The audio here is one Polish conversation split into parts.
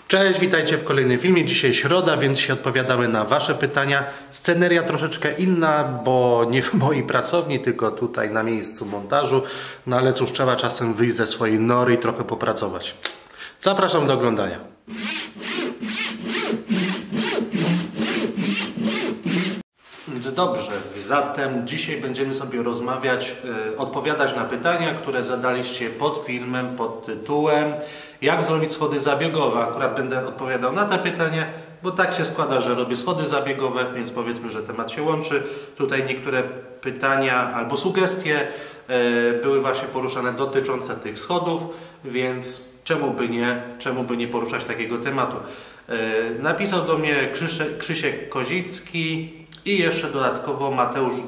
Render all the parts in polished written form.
Cześć, witajcie w kolejnym filmie. Dzisiaj środa, więc się odpowiadamy na wasze pytania. Sceneria troszeczkę inna, bo nie w mojej pracowni, tylko tutaj na miejscu montażu. No ale cóż, trzeba czasem wyjść ze swojej nory i trochę popracować. Zapraszam do oglądania. Więc dobrze, zatem dzisiaj będziemy sobie rozmawiać, odpowiadać na pytania, które zadaliście pod filmem, pod tytułem jak zrobić schody zabiegowe. Akurat będę odpowiadał na te pytania, bo tak się składa, że robię schody zabiegowe, więc powiedzmy, że temat się łączy. Tutaj niektóre pytania albo sugestie były właśnie poruszane dotyczące tych schodów, więc czemu by nie poruszać takiego tematu. Napisał do mnie Krzysiek Kozicki i jeszcze dodatkowo Mateusz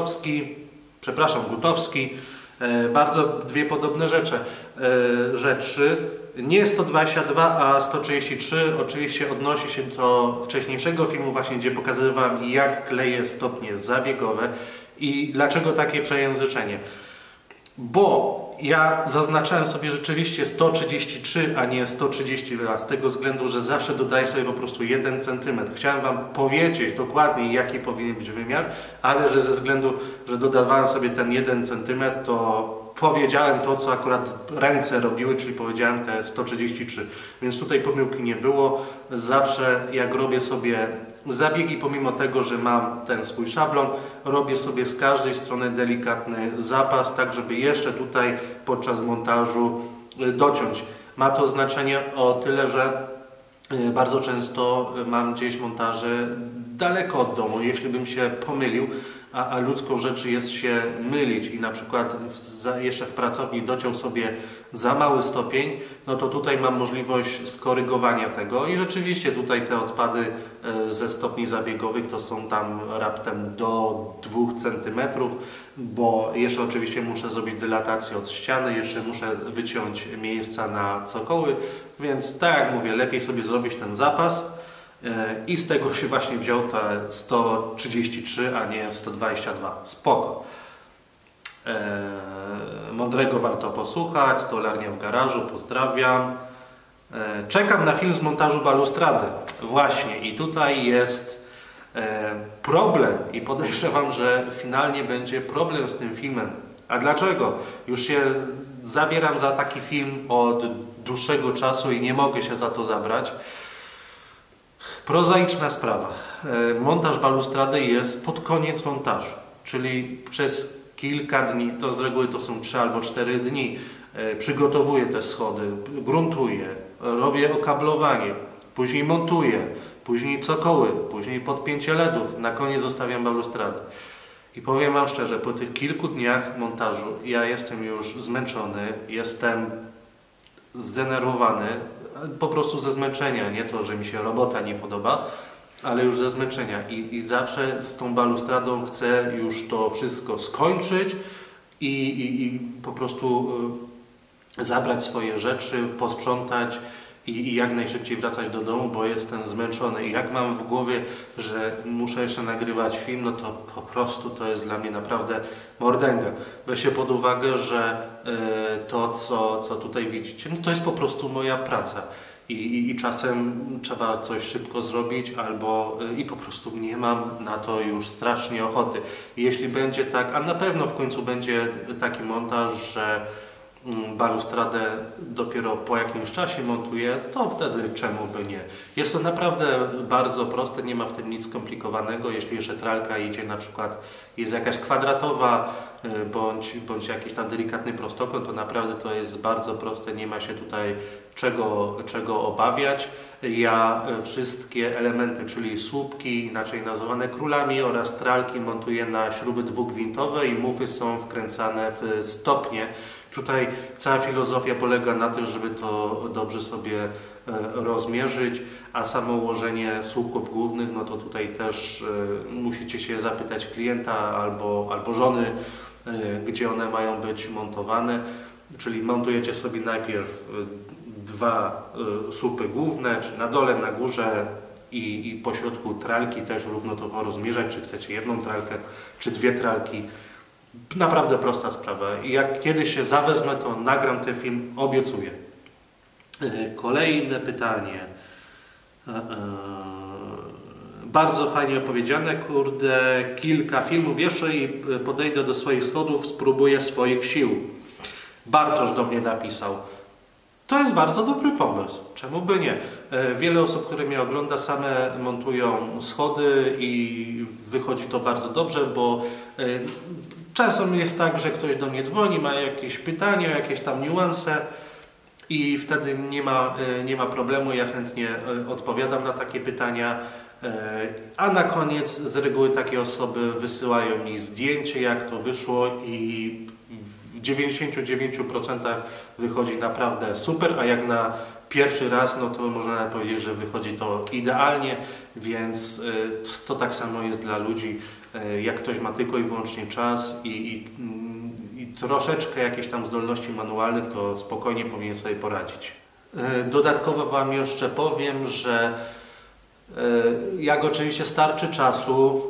Gutowski. Bardzo dwie podobne rzeczy. Nie 122, a 133. Oczywiście odnosi się do wcześniejszego filmu właśnie, gdzie pokazywałem, jak kleję stopnie zabiegowe i dlaczego takie przejęzyczenie. Bo ja zaznaczałem sobie rzeczywiście 133, a nie 132, z tego względu, że zawsze dodaję sobie po prostu 1 cm. Chciałem Wam powiedzieć dokładnie, jaki powinien być wymiar, ale że ze względu, że dodawałem sobie ten 1 cm, to powiedziałem to, co akurat ręce robiły, czyli powiedziałem te 133. Więc tutaj pomyłki nie było. Zawsze jak robię sobie zabiegi, pomimo tego, że mam ten swój szablon, robię sobie z każdej strony delikatny zapas, tak żeby jeszcze tutaj podczas montażu dociąć. Ma to znaczenie o tyle, że bardzo często mam gdzieś montaże daleko od domu. Jeśli bym się pomylił, a ludzką rzeczy jest się mylić i na przykład jeszcze w pracowni dociął sobie za mały stopień, no to tutaj mam możliwość skorygowania tego i rzeczywiście tutaj te odpady ze stopni zabiegowych to są tam raptem do 2 cm, bo jeszcze oczywiście muszę zrobić dylatację od ściany, jeszcze muszę wyciąć miejsca na cokoły, więc tak jak mówię, lepiej sobie zrobić ten zapas. I z tego się właśnie wziął te 133, a nie 122. Spoko. Mądrego warto posłuchać. Stolarnia w garażu. Pozdrawiam. Czekam na film z montażu balustrady. Właśnie. I tutaj jest problem. I podejrzewam, że finalnie będzie problem z tym filmem. A dlaczego? Już się zabieram za taki film od dłuższego czasu i nie mogę się za to zabrać. Prozaiczna sprawa. Montaż balustrady jest pod koniec montażu, czyli przez kilka dni, to z reguły to są 3 albo 4 dni, przygotowuję te schody, gruntuję, robię okablowanie, później montuję, później cokoły, później podpięcie LEDów, na koniec zostawiam balustradę. I powiem Wam szczerze, po tych kilku dniach montażu ja jestem już zmęczony, jestem zdenerwowany, po prostu ze zmęczenia, nie to, że mi się robota nie podoba, ale już ze zmęczenia i zawsze z tą balustradą chcę już to wszystko skończyć i po prostu zabrać swoje rzeczy, posprzątać i jak najszybciej wracać do domu, bo jestem zmęczony. I jak mam w głowie, że muszę jeszcze nagrywać film, no to po prostu to jest dla mnie naprawdę mordęga. Weźcie pod uwagę, że to, co tutaj widzicie, no to jest po prostu moja praca. I czasem trzeba coś szybko zrobić, i po prostu nie mam na to już strasznie ochoty. I jeśli będzie tak, a na pewno w końcu będzie taki montaż, że balustradę dopiero po jakimś czasie montuję, to wtedy czemu by nie. Jest to naprawdę bardzo proste, nie ma w tym nic skomplikowanego. Jeśli jeszcze tralka idzie, na przykład jest jakaś kwadratowa bądź jakiś tam delikatny prostokąt, to naprawdę to jest bardzo proste, nie ma się tutaj czego obawiać. Ja wszystkie elementy, czyli słupki, inaczej nazywane królami, oraz tralki montuję na śruby dwugwintowe i mufy są wkręcane w stopnie. Tutaj cała filozofia polega na tym, żeby to dobrze sobie rozmierzyć, a samo ułożenie słupków głównych, no to tutaj też musicie się zapytać klienta albo żony, gdzie one mają być montowane. Czyli montujecie sobie najpierw 2 słupy główne, czy na dole, na górze i po środku tralki też równo to rozmierzać, czy chcecie 1 tralkę, czy 2 tralki. Naprawdę prosta sprawa. I jak kiedyś się zawezmę, to nagram ten film, obiecuję. Kolejne pytanie. Bardzo fajnie opowiedziane, kurde, kilka filmów jeszcze i podejdę do swoich schodów, spróbuję swoich sił. Bartosz do mnie napisał. To jest bardzo dobry pomysł, czemu by nie? Wiele osób, które mnie ogląda, same montują schody i wychodzi to bardzo dobrze, bo czasem jest tak, że ktoś do mnie dzwoni, ma jakieś pytania, jakieś tam niuanse i wtedy nie ma problemu, ja chętnie odpowiadam na takie pytania. A na koniec z reguły takie osoby wysyłają mi zdjęcie, jak to wyszło i w 99% wychodzi naprawdę super, a jak na pierwszy raz, no to można nawet powiedzieć, że wychodzi to idealnie, więc to tak samo jest dla ludzi, jak ktoś ma tylko i wyłącznie czas i troszeczkę jakieś tam zdolności manualnych, to spokojnie powinien sobie poradzić. Dodatkowo Wam jeszcze powiem, że jak oczywiście starczy czasu,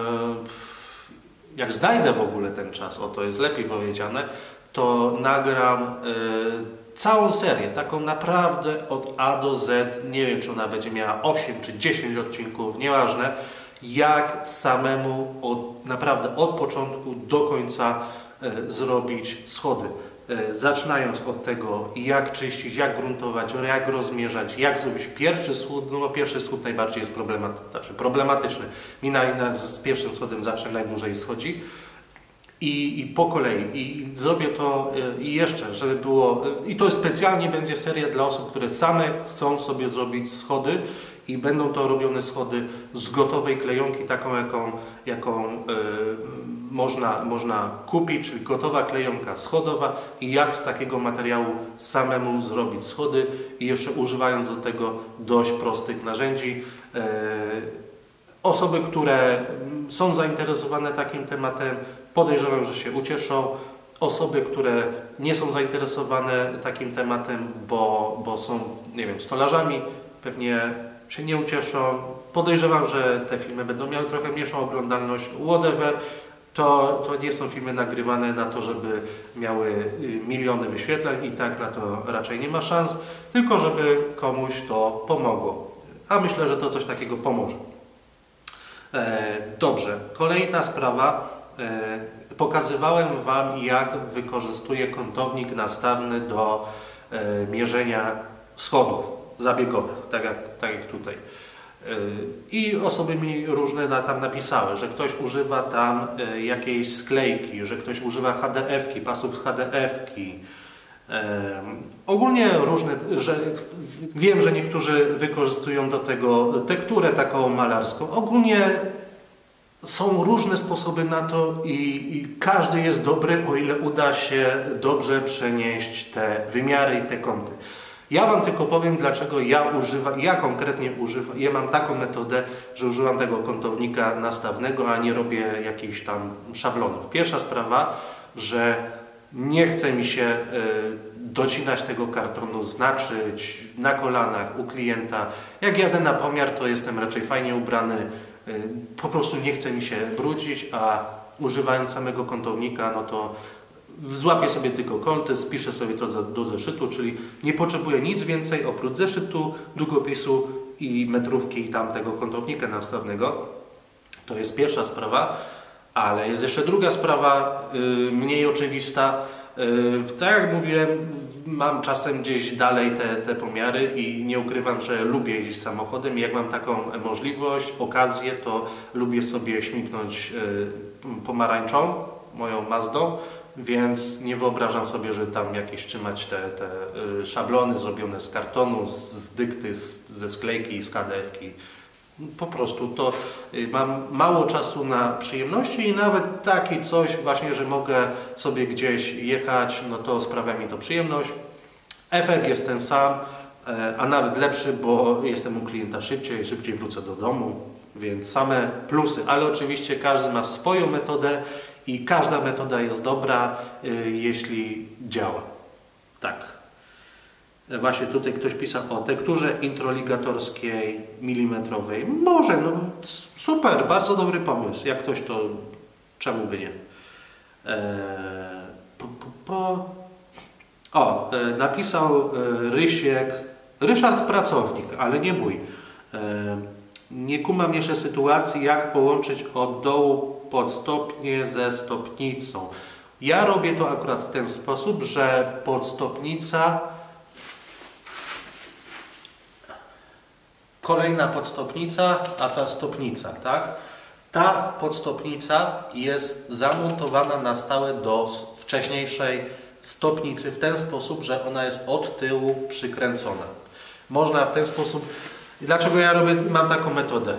jak znajdę w ogóle ten czas, o to jest lepiej powiedziane, to nagram całą serię, taką naprawdę od A do Z, nie wiem czy ona będzie miała 8 czy 10 odcinków, nieważne, jak samemu naprawdę od początku do końca zrobić schody. Zaczynając od tego, jak czyścić, jak gruntować, jak rozmierzać, jak zrobić pierwszy schód, no bo pierwszy schód najbardziej jest problematyczny. Mi z pierwszym schodem zawsze najdłużej schodzi i po kolei. I zrobię to i jeszcze, żeby było, i to specjalnie będzie seria dla osób, które same chcą sobie zrobić schody i będą to robione schody z gotowej klejonki, taką jaką można kupić, czyli gotowa klejonka schodowa i jak z takiego materiału samemu zrobić schody i jeszcze używając do tego dość prostych narzędzi. Osoby, które są zainteresowane takim tematem, podejrzewam, że się ucieszą. Osoby, które nie są zainteresowane takim tematem, bo są, nie wiem, stolarzami, pewnie się nie ucieszą. Podejrzewam, że te filmy będą miały trochę mniejszą oglądalność, whatever. To nie są filmy nagrywane na to, żeby miały miliony wyświetleń i tak na to raczej nie ma szans, tylko żeby komuś to pomogło. A myślę, że to coś takiego pomoże. Dobrze, kolejna sprawa. Pokazywałem Wam, jak wykorzystuję kątownik nastawny do mierzenia schodów zabiegowych, tak jak tutaj. I osoby mi różne tam napisały, że ktoś używa tam jakiejś sklejki, że ktoś używa HDF-ki, pasów z HDF-ki. Ogólnie różne, że wiem, że niektórzy wykorzystują do tego tekturę taką malarską. Ogólnie są różne sposoby na to i każdy jest dobry, o ile uda się dobrze przenieść te wymiary i te kąty. Ja Wam tylko powiem, dlaczego ja konkretnie używam, ja mam taką metodę, że używam tego kątownika nastawnego, a nie robię jakichś tam szablonów. Pierwsza sprawa, że nie chce mi się docinać tego kartonu, znaczyć na kolanach u klienta. Jak jadę na pomiar, to jestem raczej fajnie ubrany, po prostu nie chce mi się brudzić, a używając samego kątownika, no to złapię sobie tylko kąty, spiszę sobie to do zeszytu, czyli nie potrzebuję nic więcej oprócz zeszytu, długopisu i metrówki i tamtego kątownika nastawnego. To jest pierwsza sprawa, ale jest jeszcze druga sprawa, mniej oczywista. Tak jak mówiłem, mam czasem gdzieś dalej te pomiary i nie ukrywam, że lubię jeździć samochodem i jak mam taką możliwość, okazję, to lubię sobie śmignąć pomarańczą, moją Mazdą, więc nie wyobrażam sobie, że tam jakieś trzymać te szablony zrobione z kartonu, z dykty, ze sklejki, z KDF-ki. Po prostu to mam mało czasu na przyjemności i nawet takie coś właśnie, że mogę sobie gdzieś jechać, no to sprawia mi to przyjemność. Efekt jest ten sam, a nawet lepszy, bo jestem u klienta szybciej wrócę do domu, więc same plusy, ale oczywiście każdy ma swoją metodę i każda metoda jest dobra, jeśli działa. Tak. Właśnie tutaj ktoś pisał o tekturze introligatorskiej milimetrowej. Może, no super, bardzo dobry pomysł. Jak ktoś to, czemu by nie? Napisał Ryszard Pracownik, ale nie mój. Nie kumam jeszcze sytuacji, jak połączyć od dołu podstopnie ze stopnicą. Ja robię to akurat w ten sposób, że podstopnica, kolejna podstopnica, a ta stopnica, tak? Ta podstopnica jest zamontowana na stałe do wcześniejszej stopnicy w ten sposób, że ona jest od tyłu przykręcona. Można w ten sposób... Dlaczego ja mam taką metodę?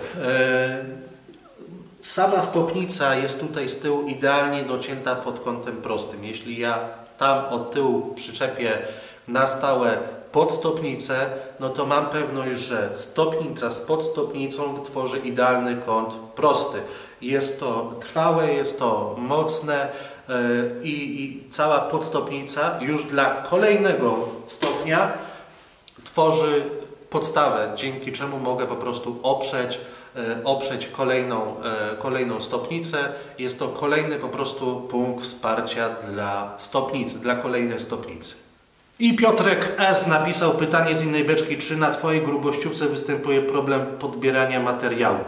Sama stopnica jest tutaj z tyłu idealnie docięta pod kątem prostym. Jeśli ja tam od tyłu przyczepię na stałe podstopnicę, no to mam pewność, że stopnica z podstopnicą tworzy idealny kąt prosty. Jest to trwałe, jest to mocne i cała podstopnica już dla kolejnego stopnia tworzy podstawę, dzięki czemu mogę po prostu oprzeć kolejną stopnicę. Jest to kolejny po prostu punkt wsparcia dla stopnicy, dla kolejnej stopnicy. I Piotrek S. napisał pytanie z innej beczki, czy na Twojej grubościówce występuje problem podbierania materiału?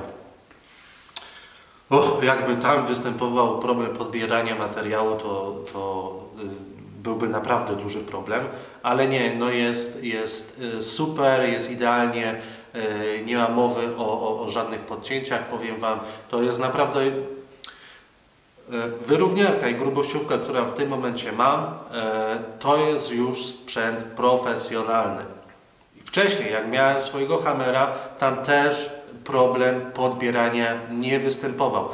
Jakby tam występował problem podbierania materiału, to byłby naprawdę duży problem, ale nie, no jest super, jest idealnie, nie ma mowy o żadnych podcięciach, powiem Wam, to jest naprawdę wyrówniarka i grubościówka, którą w tym momencie mam, to jest już sprzęt profesjonalny. Wcześniej, jak miałem swojego Hammera, tam też problem podbierania nie występował.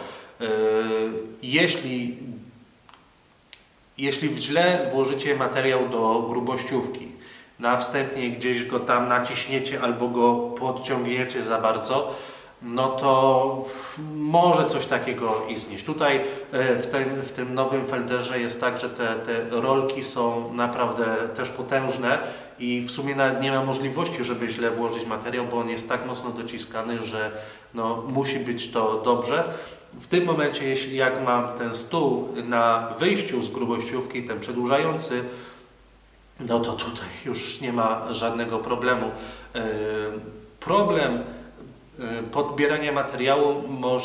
Jeśli źle włożycie materiał do grubościówki, na wstępnie gdzieś go tam naciśniecie albo go podciągniecie za bardzo, no to może coś takiego istnieć. Tutaj w tym nowym felderze jest tak, że te rolki są naprawdę też potężne i w sumie nawet nie ma możliwości, żeby źle włożyć materiał, bo on jest tak mocno dociskany, że no, musi być to dobrze. W tym momencie, jak mam ten stół na wyjściu z grubościówki, ten przedłużający, no to tutaj już nie ma żadnego problemu. Problem podbierania materiału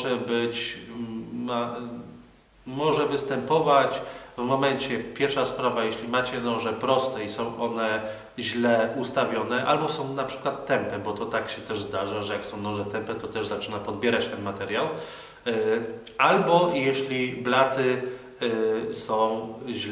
może występować w momencie, pierwsza sprawa, jeśli macie noże proste i są one źle ustawione, albo są na przykład tępe, bo to tak się też zdarza, że jak są noże tępe, to też zaczyna podbierać ten materiał. Albo jeśli blaty są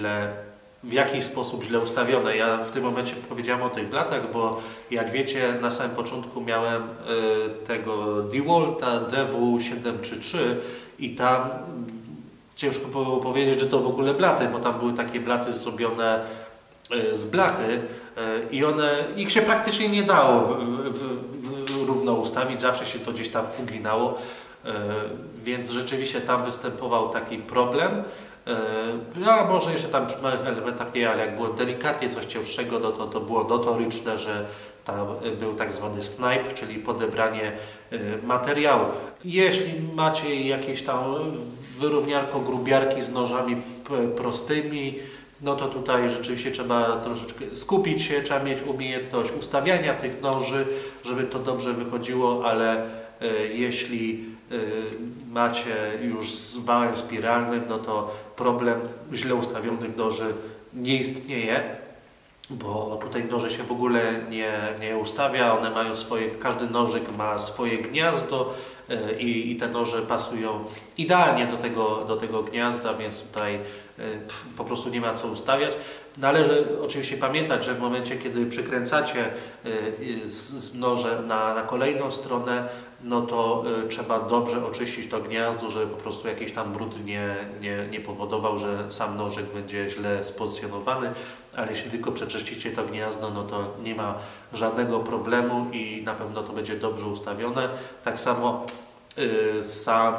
w jakiś sposób źle ustawione. Ja w tym momencie powiedziałem o tych blatach, bo jak wiecie, na samym początku miałem tego DeWalta DW733 i tam ciężko było powiedzieć, że to w ogóle blaty, bo tam były takie blaty zrobione z blachy i ich się praktycznie nie dało równo ustawić, zawsze się to gdzieś tam uginało, więc rzeczywiście tam występował taki problem. Ja może jeszcze tam przy małych elementach nie, ale jak było delikatnie coś cięższego, no to było notoryczne, że tam był tak zwany snipe, czyli podebranie materiału. Jeśli macie jakieś tam wyrówniarko, grubiarki z nożami prostymi, no to tutaj rzeczywiście trzeba troszeczkę skupić się, trzeba mieć umiejętność ustawiania tych noży, żeby to dobrze wychodziło, ale jeśli macie już z wałem spiralnym, no to problem źle ustawionych noży nie istnieje, bo tutaj noże się w ogóle nie ustawia, one mają każdy nożyk ma swoje gniazdo i te noże pasują idealnie do tego gniazda, więc tutaj po prostu nie ma co ustawiać. Należy oczywiście pamiętać, że w momencie, kiedy przykręcacie z nożem na kolejną stronę, no to trzeba dobrze oczyścić to gniazdo, żeby po prostu jakiś tam brud nie powodował, że sam nożyk będzie źle spozycjonowany, ale jeśli tylko przeczyścicie to gniazdo, no to nie ma żadnego problemu i na pewno to będzie dobrze ustawione. Tak samo sam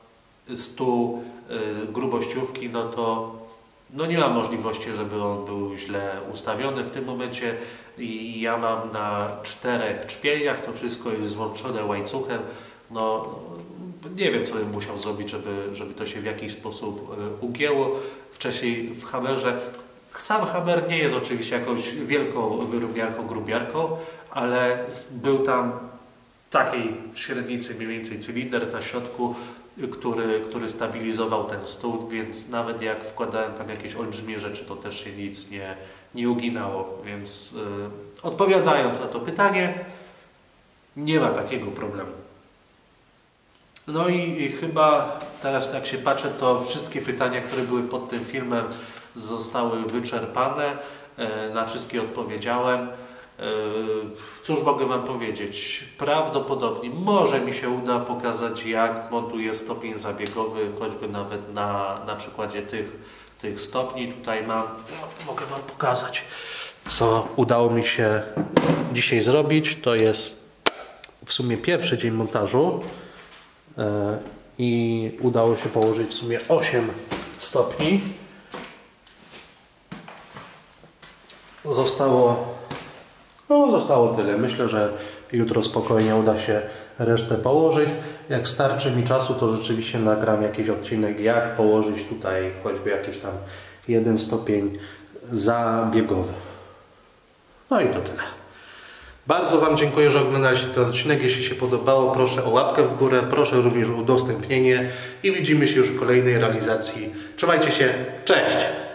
stół grubościówki, no to nie ma możliwości, żeby on był źle ustawiony. W tym momencie ja mam na 4 trzpieniach, to wszystko jest złączone łańcuchem. No, nie wiem, co bym musiał zrobić, żeby to się w jakiś sposób ugięło. Wcześniej w Hammerze, sam Hammer nie jest oczywiście jakąś wielką wyrówniarką, grubiarką, ale był tam takiej średnicy mniej więcej cylinder na środku, który stabilizował ten stół, więc nawet jak wkładałem tam jakieś olbrzymie rzeczy, to też się nic nie uginało. Więc odpowiadając na to pytanie, nie ma takiego problemu. No i chyba teraz jak się patrzę, to wszystkie pytania, które były pod tym filmem, zostały wyczerpane. Na wszystkie odpowiedziałem. Cóż mogę Wam powiedzieć? Prawdopodobnie może mi się uda pokazać, jak montuję stopień zabiegowy, choćby nawet na przykładzie tych stopni. Tutaj mam, mogę Wam pokazać, co udało mi się dzisiaj zrobić. To jest w sumie pierwszy dzień montażu i udało się położyć w sumie 8 stopni. Zostało tyle. Myślę, że jutro spokojnie uda się resztę położyć. Jak starczy mi czasu, to rzeczywiście nagram jakiś odcinek, jak położyć tutaj choćby jakiś tam 1 stopień zabiegowy. No i to tyle. Bardzo Wam dziękuję, że oglądaliście ten odcinek. Jeśli się podobało, proszę o łapkę w górę, proszę również o udostępnienie i widzimy się już w kolejnej realizacji. Trzymajcie się, cześć!